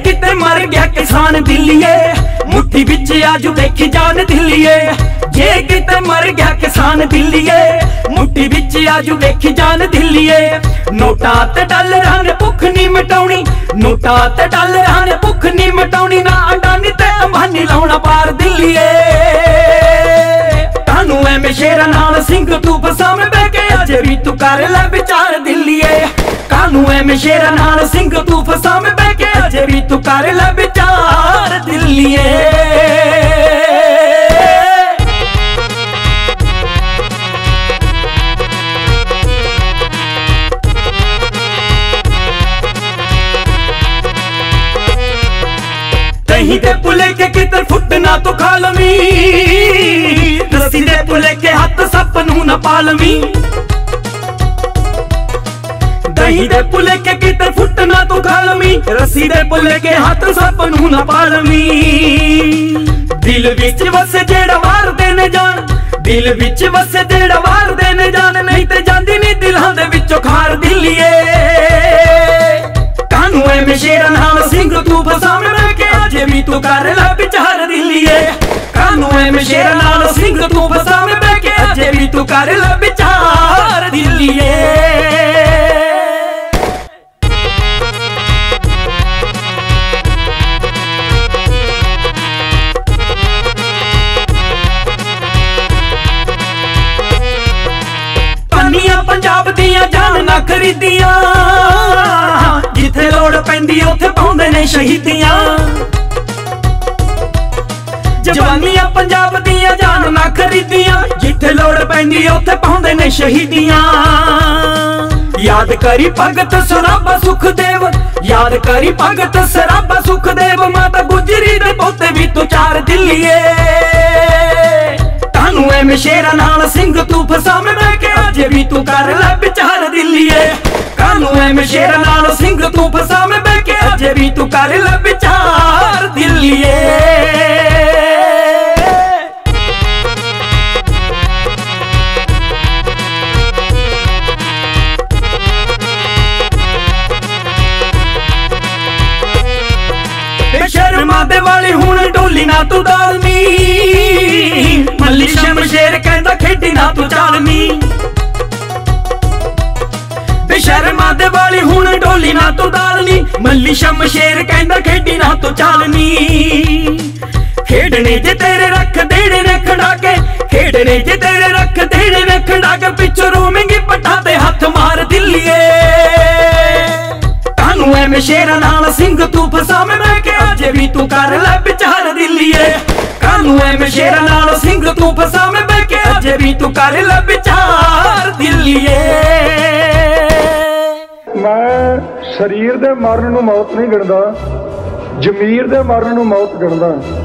किते मर गया किसान दिल्लीए, मुट्ठी बिच आज देखी जान दिल्लीए। जे किते मर गया किसान दिल्लीए, मुट्ठी बिच आज देखी जान दिल्लीए। नोटा ते डॉलरां ने भुख नहीं मिटाउणी, नोटा ते डॉलरां ने भुख नहीं मिटाउणी। ना अडानी ते अंबानी लाउणा पार दिल्लीए। तानू एवें शेरां नाल सिंह तू फसावें बह के, अजे भी तू कर लै विचार दिल्लीए। कानू एवें शेरां नाल सिंह तू फसावें बह के, अजे भी तू कर लै विचार दिल्लीए। दही दे पुले के कितर फुट ना तो खा लवी, रस्सी दे पुले के हाथ सप नू ना पालवी। दही दे पुले के कितर फुट ना तो खा लवी, रस्सी दे पुले के हाथ सप नू ना पालवी। दिल विच वसे जेड़ा वार देने जान, दिल विच वसे जेड़ा वार देने जान। नहीं ते जांदी नहीं दिलां दे विचों खार दिल्लीए। कानू एवें शेरां नाल सिंह तू फसावें बह के, अजे भी तू कर लै विचार दिल्लीए। कानू एवें शेरां नाल सिंह तू फसावें बह के, अजे भी तू कर लै विचार दिल्लीए। पंजाब दियां जान ना खरीदियां, जिथे लोड़ पैंदी उत्थे पाउंदे ने शहीदियां। जवानियां पंजाब दियां जान ना खरीदियां, जिथे लोड़ पैंदी उत्थे पाउंदे ने शहीदियां। याद करी भगत सराबा सुखदेव, याद करी भगत सराबा सुखदेव। माता गुजरी दे पोते भी तू चार दिल्लीए। कानू एवें शेरां नाल सिंह तू फसावें बह के, अजे भी तू कर लै विचार दिल्लीए। कानू एवें शेरां नाल सिंह तू फसावें बह के, अजे भी तू कर लै विचार दिल्लीए। शर्मा दे वाली हुण डोली ना तू दालनी, मल्ली शमशेर कहंदा खेडी ना तू चालनी। बेशर्मा दे वाली हुण डोली ना तू दालनी, मल्ली शमशेर कहंदा खेडी ना तू चालनी। खेडने जे तेरे रख देने ने खड़ा के, खेडने जे तेरे रख देने ने खड़ा के। पिछों रोवेंगी पट्टा ते हथ मार दिल्लीए। कानू एवें शेरां नाल सिंह तू फसावें बह के, अजे भी तू कर लै विचार दिल्लीए। कानू एवें शेरां नाल सिंह तू फसावें बह के, अजे भी तू कर लै विचार दिल्लीए। मैं शरीर दे मरण नूं मौत नहीं गिणदा, जमीर दे मरण नूं मौत गिणदा।